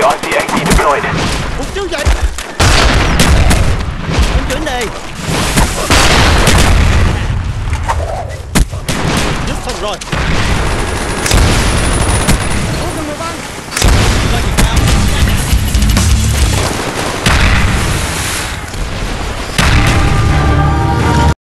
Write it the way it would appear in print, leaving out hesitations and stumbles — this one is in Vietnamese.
RCXD deployed. Mục tiêu dậy. Em chuyển đi. Giúp xong rồi.